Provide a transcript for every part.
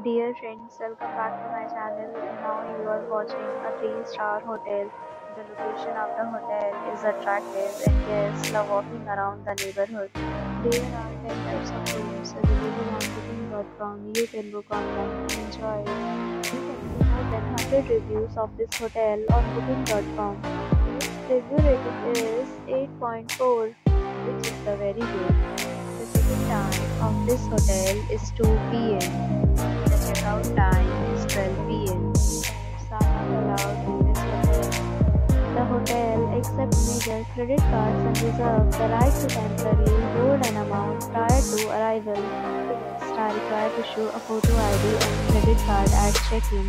Dear friends, welcome back to my channel. Now you are watching a 3-star hotel. The location of the hotel is attractive and guests love walking around the neighborhood. There are 10 types of rooms available on booking.com. You can book online and enjoy it. You can see more than 100 reviews of this hotel on booking.com. Its review rating is 8.4, which is the very good. The check-in time of this hotel is 2 p.m. The checkout time is 12 p.m. Pets are not allowed in this hotel. The hotel accepts major credit cards and reserves the right to temporarily hold an amount prior to arrival. Guests are required to show a photo ID and credit card at check-in.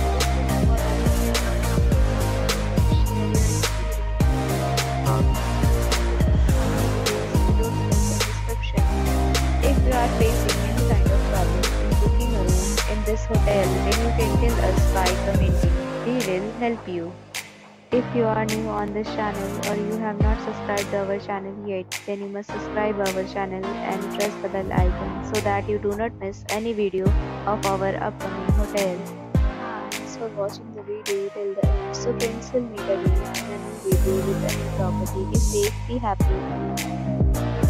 If you are facing any kind of problem in booking a room in this hotel, then you can tell us by commenting. We will help you. If you are new on this channel or you have not subscribed to our channel yet, then you must subscribe our channel and press the bell icon so that you do not miss any video of our upcoming hotel. Thanks for watching the video till the end. So friends, will meet again in a new video with a new property. Be safe, be happy.